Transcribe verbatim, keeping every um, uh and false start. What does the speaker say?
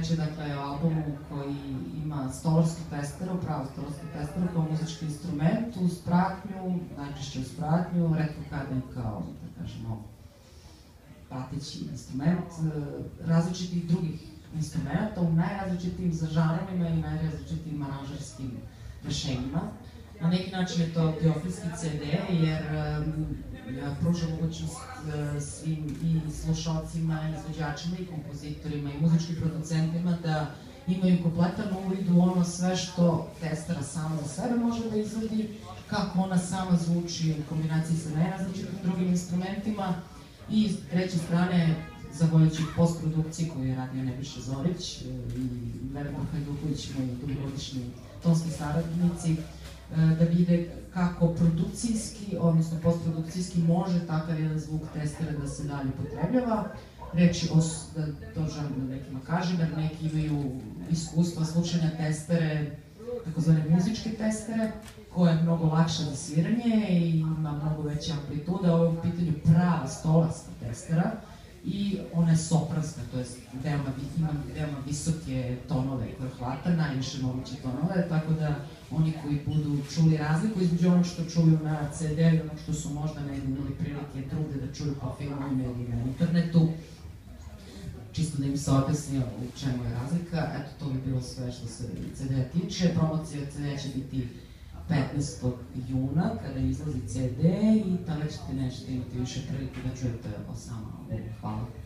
reč je dakle o albumu koji ima stolarsku testeru, pravu stolarsku testeru kao muzički instrument uz pratnju, najčešće uz pratnju, retko kada i kao, da kažemo, prateći instrument, različitih drugih instrumenta u najrazličitim žanrovima i najrazličitim aranžerskim rešenjima. Na neki način je to audiofonski ce de, jer pruža mogućnost svim i slušalcima, i izvođačima, i kompozitorima, i muzičkim producentima da imaju kompletan uvid u ono sve što testera sama za sebe može da izvodi, kako ona sama zvuči u kombinaciji sa najrazličitim drugim instrumentima, i s treće strane, zahvaljujući postprodukciji koju je radio Nebojša Zorić i Velimir Hajduković, moji dugogodišnji tonski saradnici, da vide kako produkcijski, odnosno postprodukcijski može takav jedan zvuk testera da se dalje upotrebljava. Reći o, da to želim da nekima kažem, jer neki imaju iskustva slušanja testere, takozvane muzičke testere, koja je mnogo lakša za sviranje i ima mnogo veća amplituda. Ovo je u pitanju prava stolarska testera i ona je sopranska, to je ima veoma visoke tonove koje hvata, najviše moguće tonove, tako da oni koji budu čuli razliku između onog što čuju na ce de i onog što su možda negdje imali prilike drugde da čuju po filmovima ili na internetu, čisto da im se objasni u čemu je razlika. Eto, to bi bilo sve što se ce de tiče. Promocija ce de će biti petnaestog juna, kada izlazi ce de, i tada ćete nešto imati više prilike da čujete o samom albumu. Hvala.